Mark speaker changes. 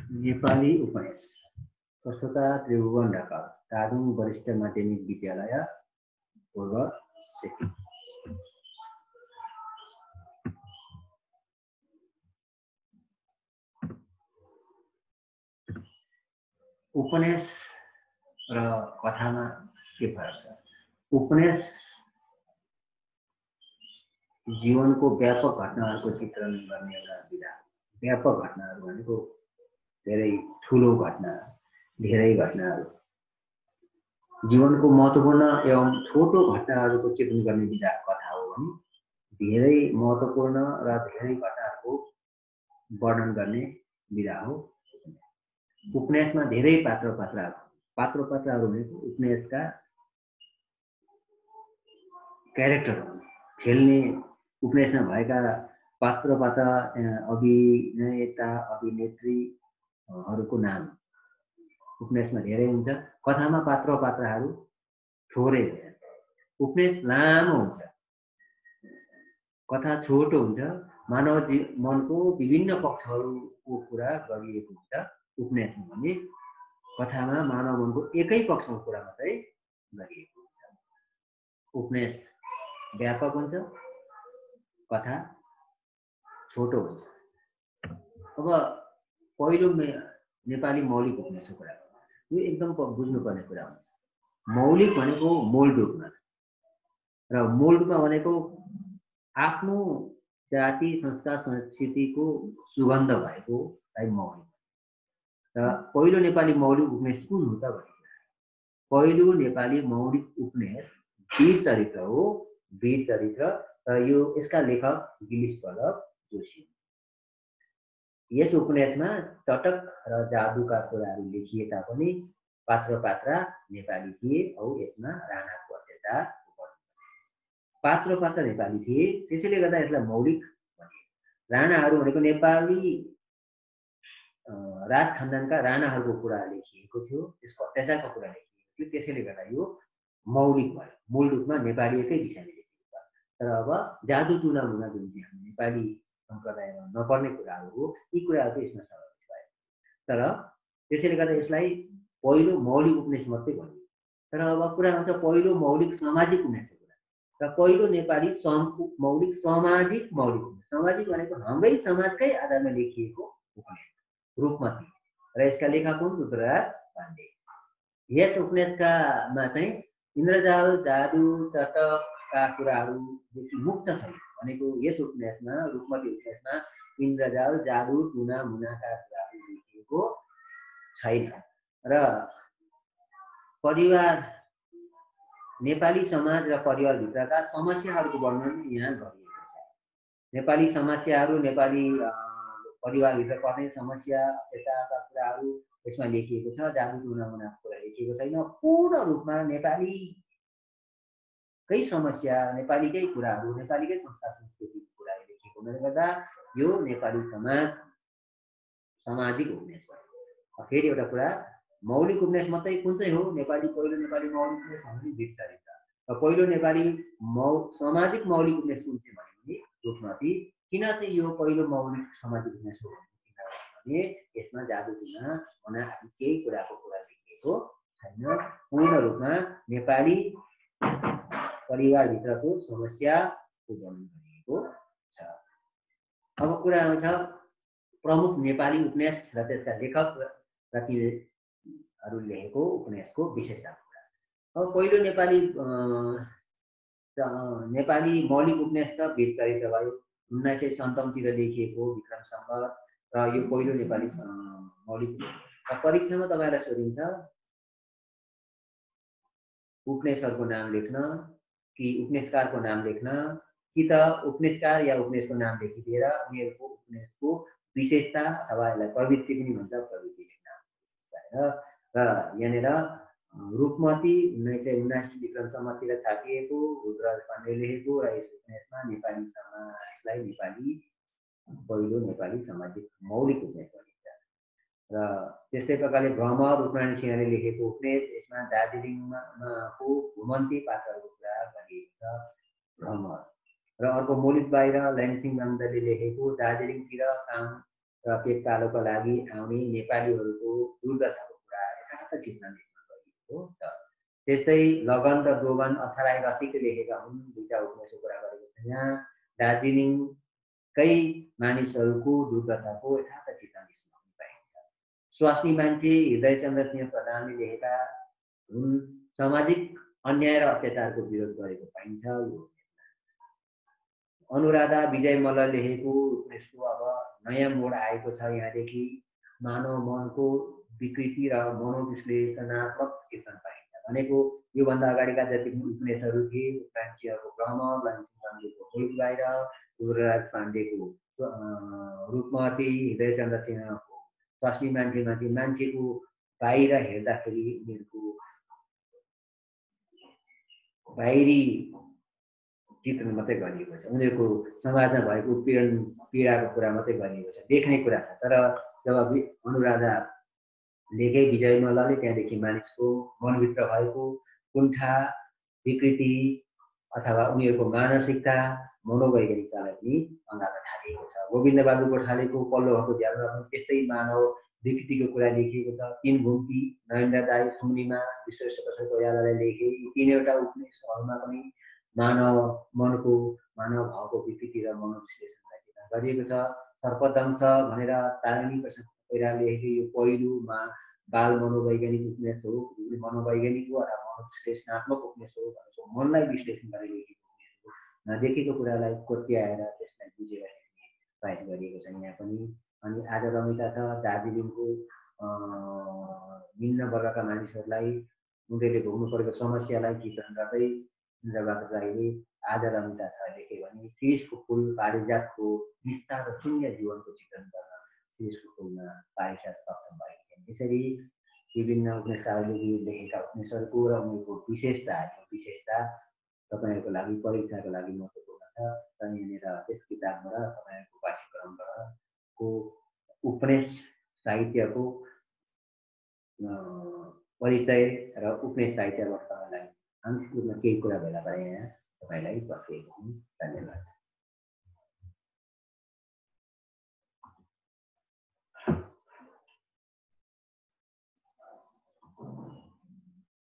Speaker 1: नेपाली उपन्यास प्रस्तुता त्रिभुवन ढकाल, तारुङ वरिष्ठ माध्यमिक विद्यालय, पूर्व सिक्किम। उपन्यास र कथामा के फरक छ? उपन्यास जीवनको व्यापक घटनाहरूको चित्रण गर्ने एउटा विधा। व्यापक घटनाहरू भनेको धेरै ठुलो घटना, धेरै घटनाहरू, जीवनको महत्त्वपूर्ण एवं छोटो घटनाहरूको चित्रण गर्ने विधा कथा हो भने धेरै महत्त्वपूर्ण र धेरै घटनाहरूको वर्णन गर्ने विधा हो उपन्यासमा धेरै पात्रहरू भनेको उपन्यासका क्यारेक्टर खेल्ने उपन्यासमा भएका पात्र अभिनेता अभिनेत्रीहरूको नाम उपन्यासमा धेरै हुन्छ। कथामा पात्रहरू थोरै हुन्छ। उपन्यास लामो हुन्छ, कथा छोटो हुन्छ। मानव मनको विभिन्न पक्षहरूको कुरा गरिएको हुन्छ उपन्यासमा भने कथामा मानव मनको एकै पक्षको कुरा मात्रै गरिएको हुन्छ। उपन्यास व्यापक हुन्छ, कथा छोटो हुन्छ। अब पहिलो नेपाली मौलिक उपन्यासको कुरा यो एकदम बुझ्नुपर्ने कुरा हो। मौलिक भनेको मूल रूपमा र मूल रूपमा भनेको आफ्नो जाति संस्कार संस्कृतिको सुगन्ध भएको मौलिक। र पहिलो नेपाली मौलिक उपन्यास कुन हो त भने पहिलो नेपाली मौलिक उपन्यास वीर चरित्र हो। वीर चरित्र र यो यसका लेखक गिरीश बल्लभ जोशी। यस उपन्यासमा चटक र जादुका कुराहरू लेखिए तापनि पात्र नेपाली थिए औ यसमा राणाको अत्याचार पात्र नेपाली थिए, त्यसैले गर्दा यसलाई मौलिक भनियो। राणाहरू भनेको नेपाली राज खानदानका राणाहरूको कुरा लेखिएको थियो, त्यसको अत्याचारको कुरा लेखिएको थियो, त्यसैले गर्दा यो मौलिक भयो। मूल रूपमा नेपालीकै विषयमा लेखिएको छ। तर अब जादु टुना मुना जुन चाहिँ हामी नेपाली सम्प्रदायमा नपर्ने कुराहरू हो, यी कुराहरू चाहिँ यसमा समावेश भए। तर त्यसैले गर्दा यसलाई पहिलो मौलिक उपन्यास मात्रै भनियो। तर अब कुरा हुन्छ पहिलो मौलिक सामाजिक उपन्यासको कुरा र पहिलो नेपाली मौलिक सामाजिक उपन्यास। सामाजिक भनेको हाम्रै समाजकै आधारमा लेखिएको उपन्यास रूपमती र यसका लेखक हुन् रुद्रराज पाण्डे। यस उपन्यासकामा चाहिँ इन्द्रजाल जादु चटकका कुराहरूदेखि मुक्त छन् भनेको यस उपन्यासमा रूपमती उपन्यासमा इन्द्रजाल जादु टुना मुनाका कुराहरू लेखिएको छैन। र परिवार नेपाली समाज र परिवारभित्रका समस्याहरूको वर्णन यहाँ गरिएको छ। नेपाली समस्याहरू, नेपाली परिवारभित्र पर्ने समस्या अत्याचारका कुराहरू यसमा लेखिएको छ। जादु टुना मुनाको कुरा लेखिएको छैन। पूर्ण रूपमा नेपालीकै समस्या, नेपालीकै कुराहरू, नेपालीकै संस्कार संस्कृतिको कुराहरू लेखिएको हुनाले गर्दा यो नेपाली सामाजिक उपन्यास भयो। फेरि एउटा कुरा, मौलिक उपन्यास मात्रै कुन चाहिँ हो? नेपाली पहिलो नेपाली मौलिक उपन्यास भने वीर चरित्र। र पहिलो नेपाली सामाजिक मौलिक उपन्यास कुन चाहिँ भने रूपमती। किन चाहिँ यो पहिलो मौलिक सामाजिक उपन्यास हो भने यसमा जादु टुना मुना आदि केही कुराको कुरा लेखिएको छैन। पूर्ण रूपमा नेपाली परिवारभित्रको समस्याको वर्णन गरिएको छ। अब कुरा आउँछ प्रमुख नेपाली उपन्यास र त्यसका लेखक र तिनीहरू लेखेको उपन्यासको विशेषताको कुरा। अब पहिलो नेपाली मौलिक उपन्यास त वीर चरित्र भयो। 1957 तिर लेखिएको विक्रम सम्वत र यो पहिलो नेपाली मौलिक उपन्यास। परीक्षामा तपाईहरुलाई सोधिन्छ उपन्यासहरुको नाम लेख्न कि उपन्यासकारको नाम लेख्न कि त उपन्यासकार या उपन्यासको नाम लेखिदिएर उनीहरुको उपन्यासको विशेषता अथवा यसलाई प्रवृत्ति पनि भन्छ, प्रवृत्ति लेख्न। र यहाँनेर रूपमती 1979 विक्रम सम्वततिर छापिएको रुद्रराज पाण्डेले लेखेको र यस उपन्यासमा नेपाली समाजलाई पहिलो नेपाली सामाजिक मौलिक उपन्यास भनिन्छ। र त्यस्तै प्रकारले भ्रमर रूपनारायण सिंहले लेखेको उपन्यास, यसमा दार्जिलिङको घुमन्ती पात्रहरूको कुरा गरिएको छ भ्रमर। र अर्को मौलिक बाहिर लैनसिंह बाङ्दाले लेखेको दार्जिलिङतिर काम र पेटपालोका लागि आउने नेपालीहरूको दुर्दशाको कुरा यथार्थ चित्रणमा गरिएको छ। त्यस्तै लगन र दोगन अथराई रसिकले लेखेका हुन्, दुईटा उपन्यासको कुरा गरेको छ। यहाँ दार्जिलिङकै मानिसहरूको दुर्दशाको यथार्थ चित्रण यसमा पाइन्छ। स्वास्नी मान्छे हृदयचन्द्र सिंह प्रधानले लेखेका हुन्, सामाजिक अन्याय र अत्याचारको विरोध गरेको पाइन्छ यो। अनुराधा विजय मल्ल लेखेको उपन्यासको अब नयाँ मोड आएको छ। यहाँदेखि मानव मनको विकृति र मनोविश्लेषणात्मक चित्रण पाइन्छ। भनेको योभन्दा अगाडिका जति पनि उपन्यासहरू थिए, प्रान्तीयको भ्रम, लक्ष्मीचन्द्रको मुलुक बाहिर, युवराज पाण्डेको रूपमती, हृदयचन्द्र सिंहको स्वास्नी मान्छेमाथि मान्छेको बाहिर हेर्दाखेरि उनीहरूको बाहिरी चित्रण मात्रै गरिएको छ, उनीहरूको समाजमा भएको उत्पीडन पीडाको कुरा मात्रै गरिएको छ, देख्ने कुरा छ। तर जब अनुराधा लेखे विजय मल्लले त्यहाँदेखि मानिसको मनभित्र भएको कुण्ठा, विकृति अथवा उनीहरूको मानसिकता, मनोवैज्ञानिकतालाई पनि अँगाल्न थालिएको छ। गोविन्द बहादुर गोठालेको पल्लो हकको ज्यालमा पनि त्यस्तै मानव विकृतिको कुरा लेखिएको छ। तीन घुम्ती, नरेन्द्र दाई, सुनिमा, विश्वेश्वर कोइरालाले लेखे यी तीनवटा उपन्यासहरूमा पनि मानव मनको, मानव भावको विकृति र मनोविश्लेषणलाई चित्रण गरिएको छ। सर्पदंश भनेर तारिणी प्रसाद कोइरालाले लेखेको यो पहिलो बाल मनोवैज्ञानिक उपन्यास हो, मनोवैज्ञानिक हो अथवा मनोविश्लेषणात्मक उपन्यास हो भनेको मनलाई विश्लेषण गरेर लेखेको उपन्यास हो। नदेखेको कुरालाई कोट्याएर त्यसलाई बुझेर लेख्ने प्रयास गरिएको छ यहाँ पनि। अनि आज रमिता छ दार्जिलिङको निम्न वर्गका मानिसहरूलाई उनीहरूले भोग्नु परेको समस्यालाई चित्रण गर्दै इन्द्रबहादुर राईले आज रमिता छ लेखे भने शिरीषको फुल पारिजातको निष्ठा र शून्य जीवनको चित्रण गर्न शिरीषको फुलमा पारिजात सक्षम भएको छ। यसरी विभिन्न उपन्यासकारहरूले लेखेका उपन्यासहरूको र उनीहरूको विशेषता तपाईँहरूको लागि परीक्षाको लागि महत्त्वपूर्ण छ। र यहाँनिर त्यस किताबबाट तपाईँहरूको पाठ्यक्रमबाटको उपन्यास साहित्यको परिचय र उपन्यास साहित्यबाट तपाईँलाई आंशिक रूपमा केही कुरा भेला पाए यहाँ तपाईँलाई बसेको हुँ। धन्यवाद।